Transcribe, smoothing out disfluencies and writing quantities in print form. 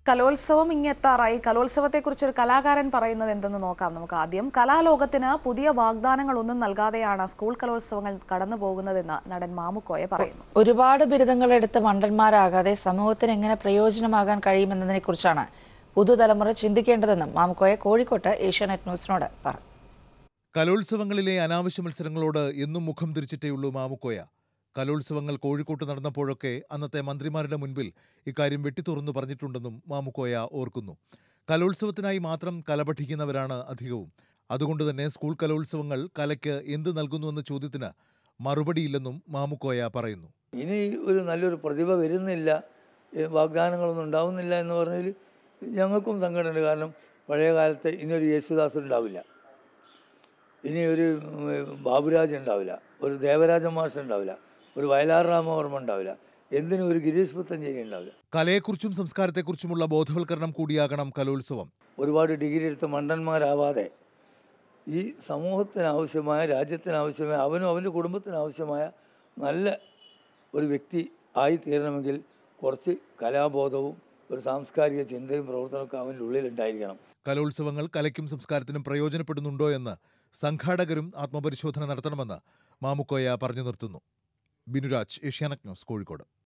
കലോത്സവം ഇങ്ങെത്താറായി. കലോത്സവത്തെക്കുറിച്ച് ഒരു കലാകാരൻ പറയുന്നത് എന്തെന്ന് നോക്കാം നമുക്ക് ആദ്യം. കലാലോകത്തിന് പുതിയ വാഗ്ദാനങ്ങളൊന്നും നൽകാതെയാണ് സ്കൂൾ കലോത്സവങ്ങൾ കടന്നു പോകുന്നതെന്ന് നടൻ മാമുക്കോയ പറയുന്നു. ഒരുപാട് ബിരുദങ്ങൾ എടുത്ത് മണ്ടന്മാരാകാതെ സമൂഹത്തിന് എങ്ങനെ പ്രയോജനമാകാൻ കഴിയുമെന്നതിനെ കുറിച്ചാണ് പുതുതലമുറ ചിന്തിക്കേണ്ടതെന്നും മാമുക്കോയ കോഴിക്കോട്ട് ഏഷ്യാനെറ്റ് ന്യൂസിനോട് പറഞ്ഞു. കലോത്സവങ്ങളിലെ അനാവശ്യ മത്സരങ്ങളോട് എന്നും മുഖം തിരിച്ചിട്ടേയുള്ളൂ മാമുക്കോയ. കലോത്സവങ്ങൾ കോഴിക്കോട്ട് നടന്നപ്പോഴൊക്കെ അന്നത്തെ മന്ത്രിമാരുടെ മുൻപിൽ ഇക്കാര്യം വെട്ടിത്തുറന്നു പറഞ്ഞിട്ടുണ്ടെന്നും മാമുക്കോയ ഓർക്കുന്നു. കലോത്സവത്തിനായി മാത്രം കല പഠിക്കുന്നവരാണ് അധികവും. അതുകൊണ്ടുതന്നെ സ്കൂൾ കലോത്സവങ്ങൾ കലയ്ക്ക് എന്ത് നൽകുന്നുവെന്ന ചോദ്യത്തിന് മറുപടിയില്ലെന്നും മാമുക്കോയ പറയുന്നു. ഇനി ഒരു നല്ലൊരു പ്രതിഭ വരുന്നില്ല, വാഗ്ദാനങ്ങളൊന്നും ഉണ്ടാവുന്നില്ല എന്ന് പറഞ്ഞതിൽ ഞങ്ങൾക്കും സങ്കടമുണ്ട്. കാരണം പഴയ കാലത്ത് ഇനിയൊരു യേശുദാസ് ഉണ്ടാവില്ല, ഇനി ഒരു ബാബുരാജ് ഉണ്ടാവില്ല, ഒരു ദേവരാജ മാഷ് ഉണ്ടാവില്ല, ഒരു വയലാർ രാമവർമ്മ ഉണ്ടാവില്ല, എന്തിനും ഒരു ഗിരീഷ് പുത്തഞ്ചേരി ഉണ്ടാവില്ല. കലയെക്കുറിച്ചും സംസ്കാരത്തെക്കുറിച്ചുമുള്ള ബോധവൽക്കരണം കൂടിയാകണം കലോത്സവം. ഒരുപാട് ഡിഗ്രി എടുത്ത് മണ്ടന്മാരാവാതെ ഈ സമൂഹത്തിനാവശ്യമായ, രാജ്യത്തിനാവശ്യമായ, അവനും അവൻ്റെ കുടുംബത്തിനാവശ്യമായ നല്ല ഒരു വ്യക്തി ആയി തീരണമെങ്കിൽ കുറച്ച് കലാബോധവും ഒരു സാംസ്കാരിക ചിന്തയും പ്രവർത്തനമൊക്കെ അവൻ്റെ ഉള്ളിലുണ്ടായിരിക്കണം. കലോത്സവങ്ങൾ കലയ്ക്കും സംസ്കാരത്തിനും പ്രയോജനപ്പെടുന്നുണ്ടോ എന്ന് സംഘാടകരും ആത്മപരിശോധന നടത്തണമെന്ന് മാമുക്കോയ പറഞ്ഞു നിർത്തുന്നു. ബിനുരാജ്, ഏഷ്യാനെറ്റ് ന്യൂസ്, കോഴിക്കോട്.